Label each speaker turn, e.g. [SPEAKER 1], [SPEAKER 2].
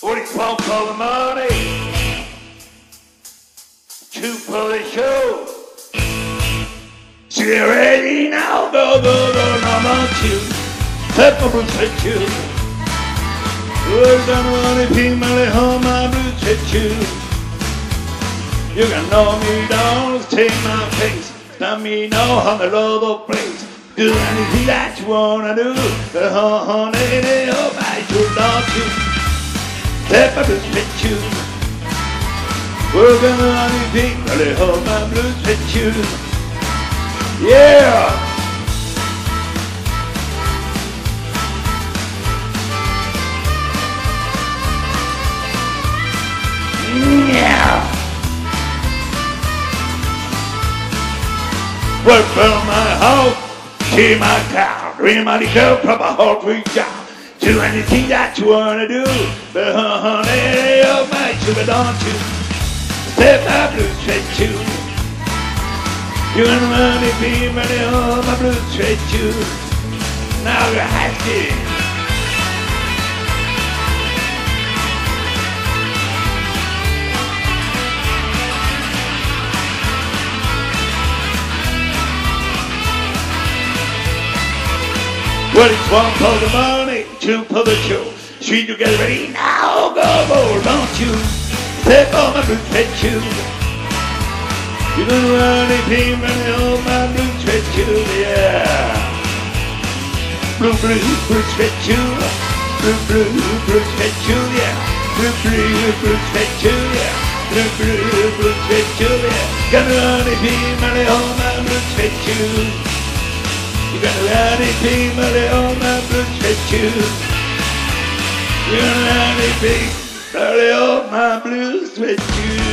[SPEAKER 1] What it's one for the money, two for the show. So you're ready now, go, number two. Pepper blues at you. We're gonna run a pimple home, my blues at you. You can know me, don't take my face. Let me know how the love place. Do anything that you wanna do. Honey, hope I should not you. Pepper blues at you. We're gonna run a pimple home, my blues at you. Yeah! Yeah! Work from my house, see my cow, dream my girl, proper heart reach out. Do anything that you wanna do, but honey, oh my sugar, don't you? Step my blues straight to. You and money be money on my blues straight to. Now you're happy. Well, it's one for the money, two for the show. Sweet, you get ready now, go, don't you? Step on my blues straight to. You're gonna run a team and on my blue sweat shoe, yeah. Blue sweat shoe, blue sweat shoe, yeah. Blue sweat shoe, yeah. Blue sweat shoe, yeah. Gonna run a team and on my blue sweat shoe. You're gonna run a team and on my blue sweat shoe. You're gonna run a team and on my blue sweat shoe.